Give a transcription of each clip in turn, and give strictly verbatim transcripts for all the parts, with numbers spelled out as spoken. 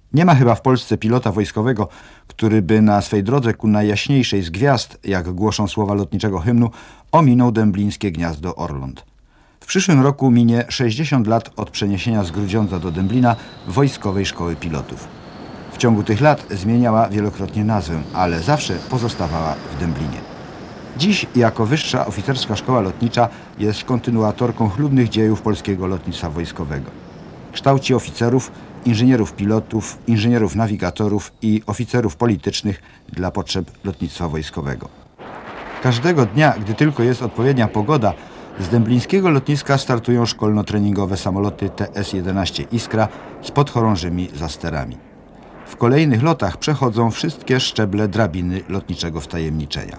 Nie ma chyba w Polsce pilota wojskowego, który by na swej drodze ku najjaśniejszej z gwiazd, jak głoszą słowa lotniczego hymnu, ominął dęblińskie gniazdo Orląt. W przyszłym roku minie sześćdziesiąt lat od przeniesienia z Grudziądza do Dęblina Wojskowej Szkoły Pilotów. W ciągu tych lat zmieniała wielokrotnie nazwę, ale zawsze pozostawała w Dęblinie. Dziś jako Wyższa Oficerska Szkoła Lotnicza jest kontynuatorką chlubnych dziejów polskiego lotnictwa wojskowego. Kształci oficerów, inżynierów pilotów, inżynierów nawigatorów i oficerów politycznych dla potrzeb lotnictwa wojskowego. Każdego dnia, gdy tylko jest odpowiednia pogoda, z dęblińskiego lotniska startują szkolno-treningowe samoloty T S jedenaście Iskra z podchorążymi za sterami. W kolejnych lotach przechodzą wszystkie szczeble drabiny lotniczego wtajemniczenia.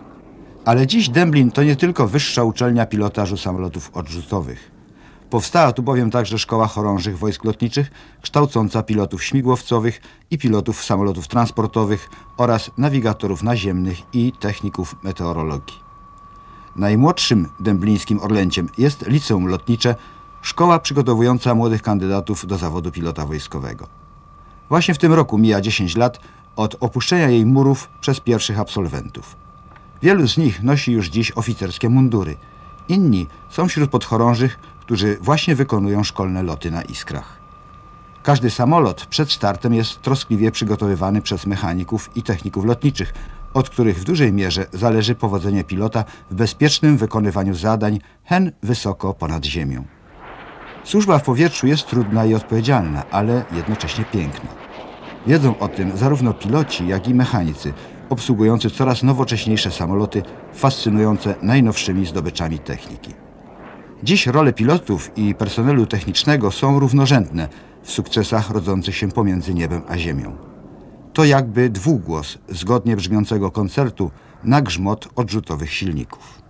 Ale dziś Dęblin to nie tylko wyższa uczelnia pilotażu samolotów odrzutowych. Powstała tu bowiem także Szkoła Chorążych Wojsk Lotniczych, kształcąca pilotów śmigłowcowych i pilotów samolotów transportowych oraz nawigatorów naziemnych i techników meteorologii. Najmłodszym dęblińskim orlęciem jest Liceum Lotnicze, szkoła przygotowująca młodych kandydatów do zawodu pilota wojskowego. Właśnie w tym roku mija dziesięć lat od opuszczenia jej murów przez pierwszych absolwentów. Wielu z nich nosi już dziś oficerskie mundury. Inni są wśród podchorążych, którzy właśnie wykonują szkolne loty na Iskrach. Każdy samolot przed startem jest troskliwie przygotowywany przez mechaników i techników lotniczych, od których w dużej mierze zależy powodzenie pilota w bezpiecznym wykonywaniu zadań hen wysoko ponad ziemią. Służba w powietrzu jest trudna i odpowiedzialna, ale jednocześnie piękna. Wiedzą o tym zarówno piloci, jak i mechanicy, obsługujący coraz nowocześniejsze samoloty, fascynujące najnowszymi zdobyczami techniki. Dziś role pilotów i personelu technicznego są równorzędne w sukcesach rodzących się pomiędzy niebem a ziemią. To jakby dwugłos zgodnie brzmiącego koncertu na grzmot odrzutowych silników.